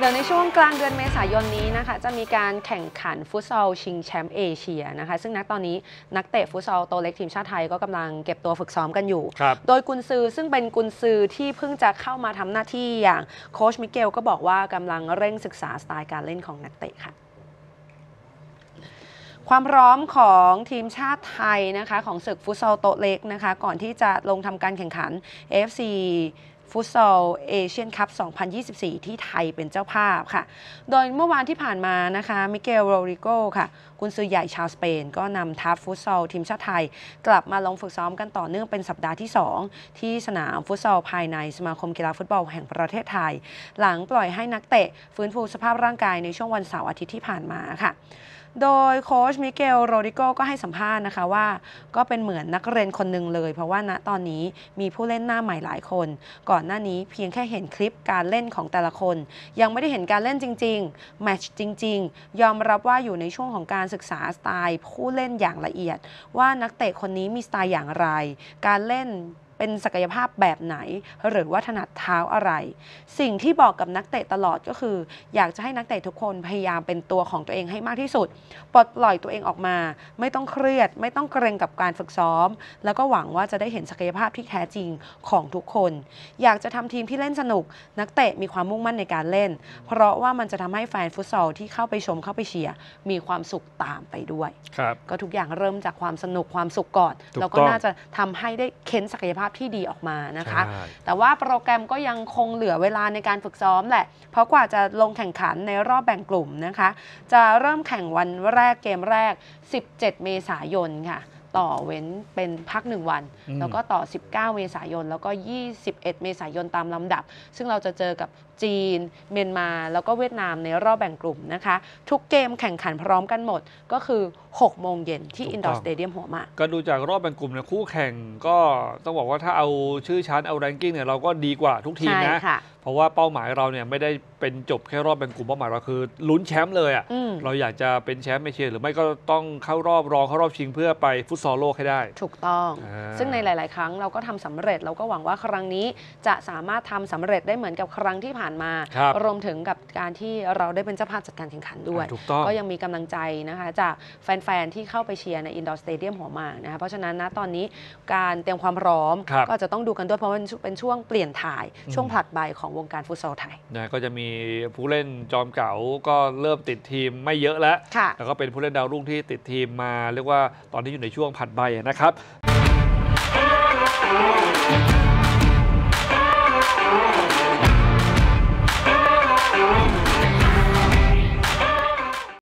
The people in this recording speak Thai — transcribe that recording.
เดี๋ยวในช่วงกลางเดือนเมษายนนี้นะคะจะมีการแข่งขันฟุตซอลชิงแชมป์เอเชียนะคะซึ่งตอนนี้นักเตะฟุตซอลตัวเล็กทีมชาติไทยก็กำลังเก็บตัวฝึกซ้อมกันอยู่โดยกุนซือซึ่งเป็นกุนซือที่เพิ่งจะเข้ามาทำหน้าที่อย่างโค้ชมิเกลก็บอกว่ากำลังเร่งศึกษาสไตล์การเล่นของนักเตะค่ะความพร้อมของทีมชาติไทยนะคะของศึกฟุตซอลโต๊ะเล็กนะคะก่อนที่จะลงทำการแข่งขัน AFCฟุตซอลเอเชียนคัพ 2024 ที่ไทยเป็นเจ้าภาพค่ะโดยเมื่อวานที่ผ่านมานะคะมิเกลโรริโกค่ะกุนซือใหญ่ชาวสเปนก็นำทัพฟุตซอลทีมชาติไทยกลับมาลงฝึกซ้อมกันต่อเนื่องเป็นสัปดาห์ที่ 2 ที่สนามฟุตซอลภายในสมาคมกีฬาฟุตบอลแห่งประเทศไทยหลังปล่อยให้นักเตะฟื้นฟูสภาพร่างกายในช่วงวันเสาร์อาทิตย์ที่ผ่านมาค่ะโดยโค้ชมิเกลโรดิโกก็ให้สัมภาษณ์นะคะว่าก็เป็นเหมือนนักเรียนคนหนึ่งเลยเพราะว่าณตอนนี้มีผู้เล่นหน้าใหม่หลายคนก่อนหน้านี้เพียงแค่เห็นคลิปการเล่นของแต่ละคนยังไม่ได้เห็นการเล่นจริงๆแมตช์จริงๆยอมรับว่าอยู่ในช่วงของการศึกษาสไตล์ผู้เล่นอย่างละเอียดว่านักเตะคนนี้มีสไตล์อย่างไรการเล่นเป็นศักยภาพแบบไหนหรือว่าถนัดเท้าอะไรสิ่งที่บอกกับนักเตะตลอดก็คืออยากจะให้นักเตะทุกคนพยายามเป็นตัวของตัวเองให้มากที่สุดปลดปล่อยตัวเองออกมาไม่ต้องเครียดไม่ต้องเกรงกับการฝึกซ้อมแล้วก็หวังว่าจะได้เห็นศักยภาพที่แท้จริงของทุกคนอยากจะทำทีมที่เล่นสนุกนักเตะมีความมุ่งมั่นในการเล่นเพราะว่ามันจะทำให้แฟนฟุตซอลที่เข้าไปชมเข้าไปเชียร์มีความสุขตามไปด้วยก็ทุกอย่างเริ่มจากความสนุกความสุขก่อนแล้วก็น่าจะทำให้ได้เค้นศักยภาพที่ดีออกมานะคะแต่ว่าโปรแกรมก็ยังคงเหลือเวลาในการฝึกซ้อมแหละเพราะกว่าจะลงแข่งขันในรอบแบ่งกลุ่มนะคะจะเริ่มแข่งวันแรกเกมแรก17 เมษายนค่ะต่อเว้นเป็นพัก1 วันแล้วก็ต่อ19 เมษายนแล้วก็21 เมษายนตามลำดับซึ่งเราจะเจอกับจีนเมียนมาแล้วก็เวียดนามในรอบแบ่งกลุ่มนะคะทุกเกมแข่งขันพร้อมกันหมดก็คือ6 โมงเย็นที่อินดอร์สเตเดียมหัวหมากก็ดูจากรอบแบ่งกลุ่มเนี่ยคู่แข่งก็ต้องบอกว่าถ้าเอาชื่อชั้นเอาแรงกิ้งเนี่ยเราก็ดีกว่าทุกทีมนะเพราะว่าเป้าหมายเราเนี่ยไม่ได้เป็นจบแค่รอบแบ่งกลุ่มเป้าหมายเราคือลุ้นแชมป์เลยอ่ะเราอยากจะเป็นแชมป์เอเชียหรือไม่ก็ต้องเข้ารอบรองเข้ารอบชิงเพื่อไปฟุตซอลโลกให้ได้ถูกต้องซึ่งในหลายๆครั้งเราก็ทำสำเร็จเราก็หวังว่าครั้งนี้จะสามารถทำสำเร็จได้เหมือนกับครั้งที่ผ่านมารวมถึงกับการที่เราได้เป็นเจ้าภาพจัดการแข่งขันด้วยก็ยังมีกำลังใจนะคะจากแฟนๆที่เข้าไปเชียร์ในอินดอร์สเตเดียมหัวหมากนะคะเพราะฉะนั้นนะตอนนี้การเตรียมความพร้อมก็จะต้องดูกันด้วยเพราะมันเป็นช่วงเปลี่ยนถ่ายช่วงผลัดใบของวงการฟุตซอลไทยนะก็จะมีผู้เล่นจอมเก๋าก็เริ่มติดทีมไม่เยอะแล้วแล้วก็เป็นผู้เล่นดาวรุ่งที่ติดทีมมาเรียกว่าตอนนี้อยู่ในช่วงผลัดใบนะครับ